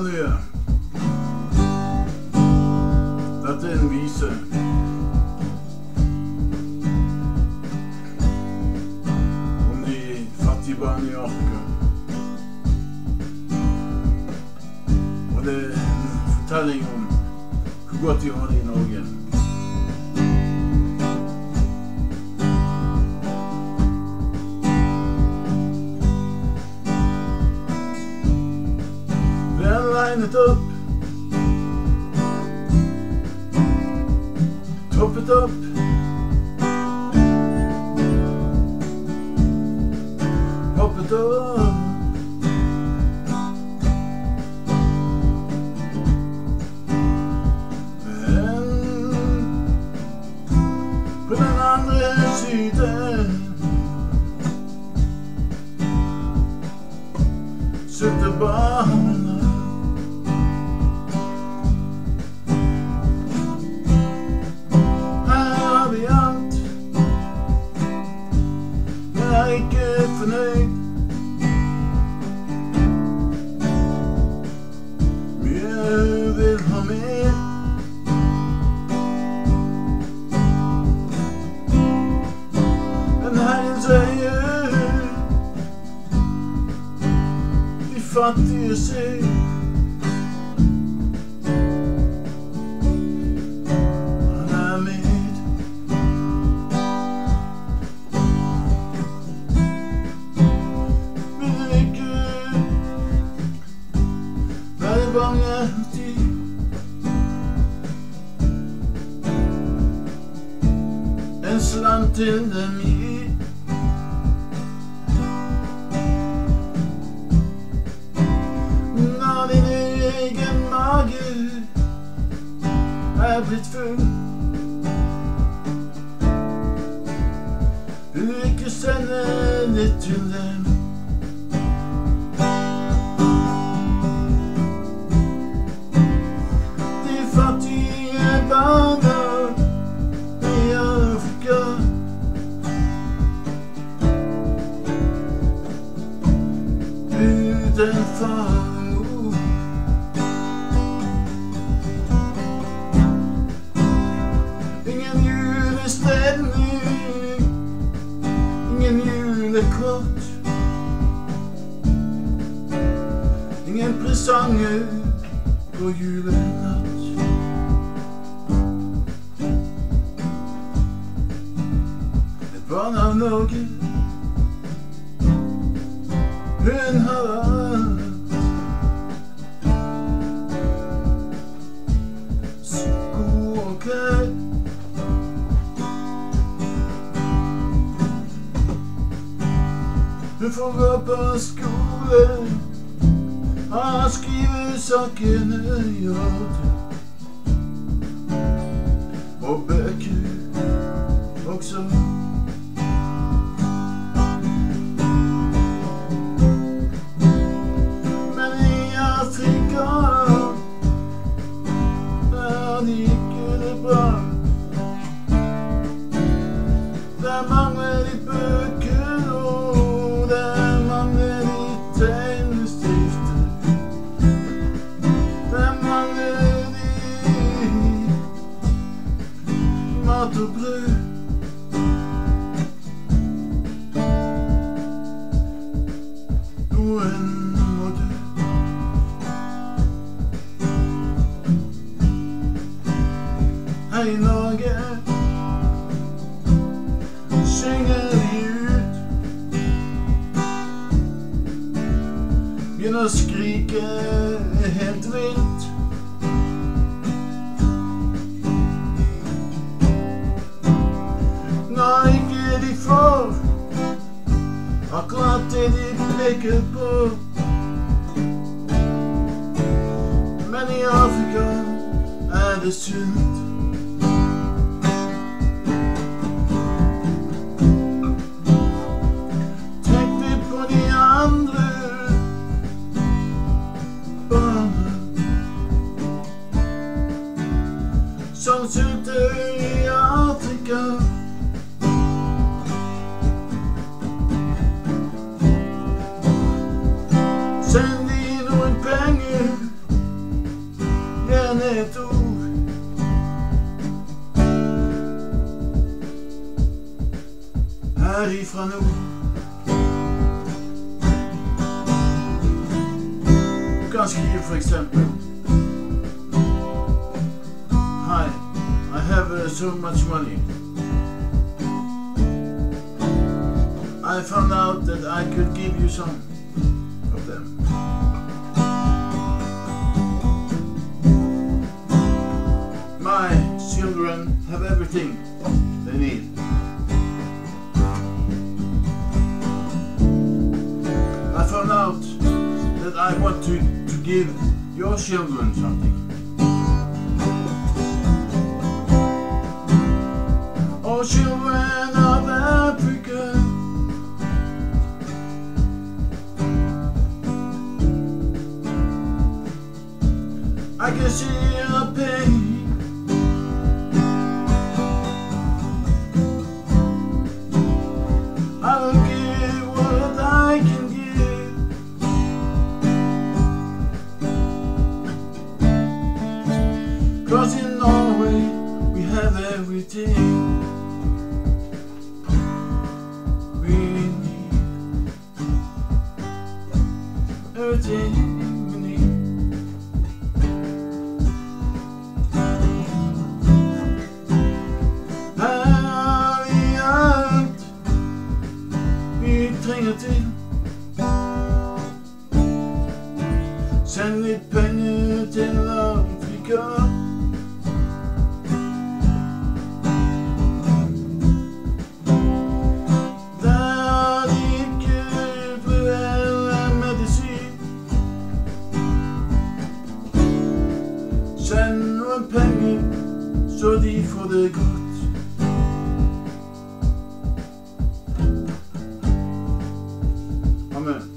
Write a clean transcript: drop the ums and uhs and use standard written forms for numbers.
Halleluja. Dette er en vise om de fattige barn i Afrika. Og det er en fortelling om hvor godt de har det i Norge. Linet opp, toppet opp, hoppet opp. Men på den andre siden sitter barna. Ikke fornøyd. Jeg vil ha mer. Men Herren sier de fattige ser. En slant til dem gi. Når din egen mage er blitt full, vil du ikke sende litt til dem. De fattige barna i Afrika, uten far og mor. Ingen julestemning, ingen julekort, ingen presanger på julenatt. Et barn av Norge, hun har alt. Sko og klær, hun får gå på skole, ha skrivesakene i orden, og bøker også. Men i Afrika er det ikke det bra. Der mangler de bøker, og der mangler de tegnestifter. Der mangler de mat og brød. Noen må dø. Her i Norge synger de ut, begynner å skrike helt vilt. Når ikke de får akkurat det de peker på. Men i Afrika er det sunt. Tenk litt på de andre barna som sulter i Afrika. Send de noen penger ifra nord. Du kan skrive for eksempel: Hi, I have so much money. I found out that I could give you some of them. My children have everything they need. I found out that I want to give your children something. Oh, children of Africa, I can see your pain. I will give what I can give. Cause in Norway we have everything we need. Everything we need. Her i alt vi trenger til. Send litt penger til Afrika. Der de ikke prøver medisin. Send noen penger så de får det godt. Amen.